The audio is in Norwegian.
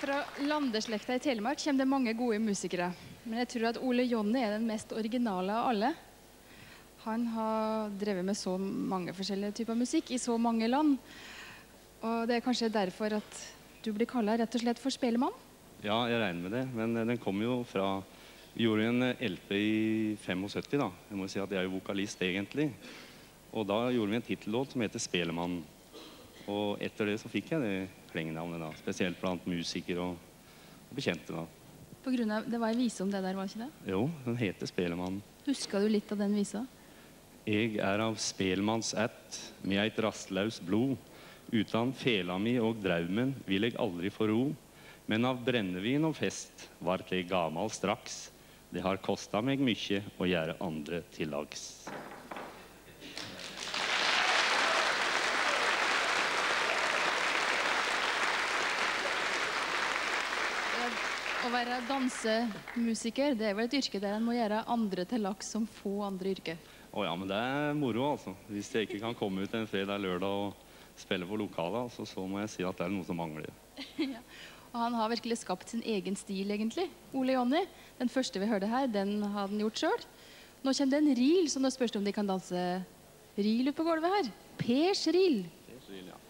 Fra landeslekta i Telemark kommer det mange gode musikere. Men jeg tror at Ole Jonny er den mest originale av alle. Han har drevet med så mange forskjellige typer musikk i så mange land. Og det er kanskje derfor at du blir kallet rett og slett for Spelemann? Ja, jeg regner med det. Men den kom jo fra... Vi gjorde en LP i 75 da. Jeg må si at jeg er jo vokalist egentlig. Og da gjorde vi en titellåt som heter Spelemann. Og etter det så fikk jeg det klengenavnet da. Spesielt blant musikere og bekjente da. På grunn av, det var en vise om det der, var ikke det? Jo, den heter Spelemann. Husker du litt av den visa? Jeg er av spelmanns ætt, med eit rastlaus blod. Utan fela mi og draumen vil jeg aldri få ro. Men av brennevin og fest vart jeg gamal straks. Det har kostet meg mye å gjøre andre til lags. Å være dansemusiker, det er vel et yrke der en må gjøre andre til laks som få andre yrker. Ja, men det er moro altså. Hvis jeg ikke kan komme ut en fredag, lørdag og spille på lokalet, så må jeg si at det er noe som mangler. Ja. Og han har virkelig skapt sin egen stil egentlig, Ole Jonny. Den første vi hørte her, den har han gjort selv. Nå kommer det en reel, så nå spørs det om de kan danse reel ut på gulvet her. Pers reel. Pers reel, ja.